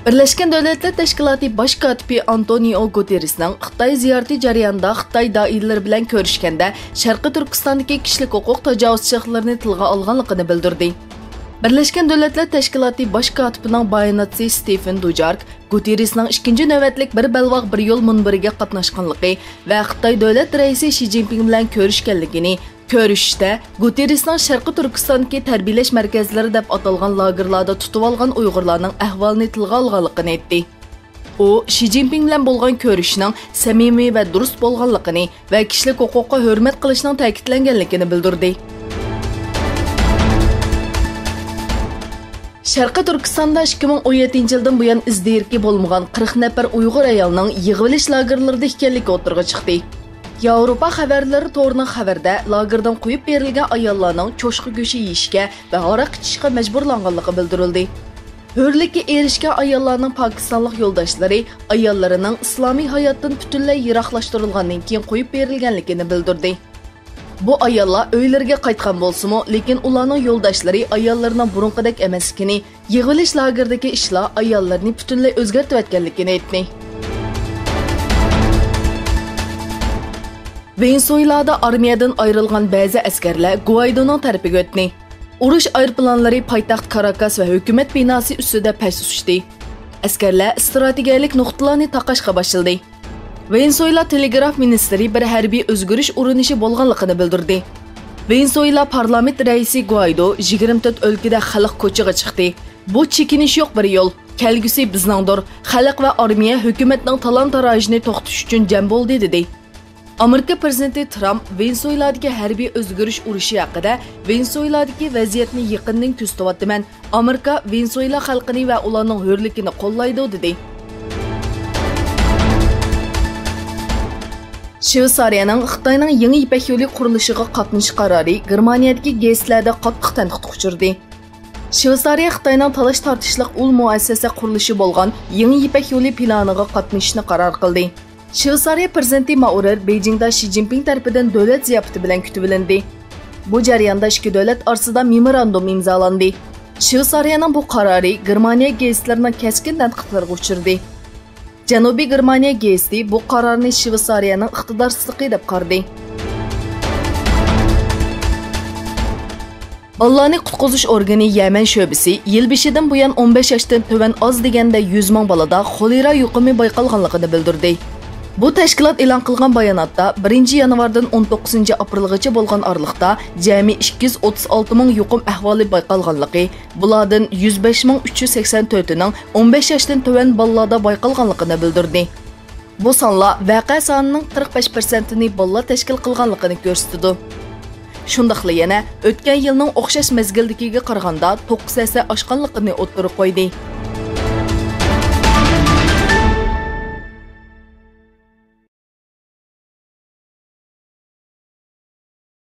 Birleşken Devletler Teşkilatı Baş katibi Antonio Guterres'ning Xitoy ziyarati jarayonida Xitoy doiralari bilan ko'rishganda Sharqiy Turkistondagi kishilik huquq tajovuzchiligini tilga olganligini bildirdi. Birleşken Devletler Teşkilatı Baş katibining bayonotchisi Stephen Dujarric Guterres'ning ikkinchi navbatlik bir balvoq bir yo'l munbiriga qatnashganligi va Xitoy davlat raisi Xi Jinping bilan ko'rishganligini Ko'rishda Guterres'ning Sharqiy Turkistondagi tarbiyalash markazlari deb atalgan lagerlarda tutib olgan Uyg'urlarning ahvolini tilga olganligini aytdi. U Xi Jinping bilan bo'lgan ko'rishning samimiy va durust bo'lganligini va kishilik huquqqa hurmat qilishning ta'kidlanganligini bildirdi. Sharqiy Turkistonda 2017-yildan buyon izdirki bo'lmagan 40 nafar Uyg'ur ayolning yig'ilish lagerlarida ekanligi o'tirg'i chiqdi. Yevropa xabarlari to'rining xabarda lagerdan qo'yib berilgan ayollarning cho'shqi go'shi yeyishga va aroq ichishga majburlanganligi bildirildi. Hurlikka erishgan ayollarning pokistonlik yo'ldoshlari ayollarining islomiy hayotdan butunlay yiroqlashtirilgandan keyin qo'yib berilganligini bildirdi. Bu ayollar uylariga qaytgan bo'lsa-mu, lekin ularning yo'ldoshlari ayollarining burunqidek emasligini, yig'ilish lagerdagi ishlar ayollarni butunlay o'zgartirib o'tganligini aytdi. Venezuelada armiyadan ayrılgan ba'zi askarlar Guaidoning tarafiga o'tdi. Urush aeroplanlari poytaxt Caracas va hukumat binosi ustida past uchdi. Askarlar strategik nuqtalarni taqashga boshladi. Venezuela telegraf ministri bir harbiy o'zgarish urinishi bo'lganligini bildirdi. Venezuela parlament raisi Guaido 24 o'lkada xalq ko'chaga chiqdi. Bu chekinish yo'q bir yo'l. Kelgusi bizningdir. Xalq va armiya hukumatning talon-tarojini to'xtatish uchun jam bo'ldi dedi. Amerika prezidenti Trump Venezueladagi harbiy o'zgarish urushi haqida Venezueladagi vaziyatni yaqindan kuzatyapman. Amerika Venezuela xalqini va ularning hurligini qo'llaydi dedi. Shveysariyaning Xitoyning yangi ipak yo'li qurilishiga qatnashish qarori Germaniyadagi gazlarda qattiq tanqidga uchirdi. Shveysariya Xitoyning talash tortishliq ul muassasa qurilishi bo'lgan yangi ipak yo'li planiga qatnashishni qaror qildi. Shveysariya prezidenti Maurer Beijingda Xi Jinping tarafidan davlat ziyofati bilan kutib olindi. Bu jarayonda ikki davlat orasida memorandum imzolandi. Shveysariyaning bu qarori Germaniya gazetlarining keskin tanqidlarga uchirdi. Janubiy Germaniya gazeti bu qarorni Shveysariyaning iqtidorsizligi deb qaradi. Bolalarni qutqizish organi Yaman sho'bisi yil boshidan buyon 15 yoshdan tuvan oz deganda 100 ming bolada xolera yuqumi bayqalganligini bildirdi. Bu tashkilot e'lon qilgan bayonotda 1 yanvardan 19 aprelgacha bo'lgan oralikda jami 236 ming yuqum ahvoli bayqalganligi, bulardan 105 ming 384 ning 15 yoshdan tuvan bolalarda bayqalganligini bildirdi. Bu sonlar vaqa sonining 45%ni bolalar tashkil qilganligini ko'rsatdi. Shundaqla yana o'tgan yilning o'xshash mezgildagiga qaraganda 9 esa oshganligini o'ttirib qo'ydi.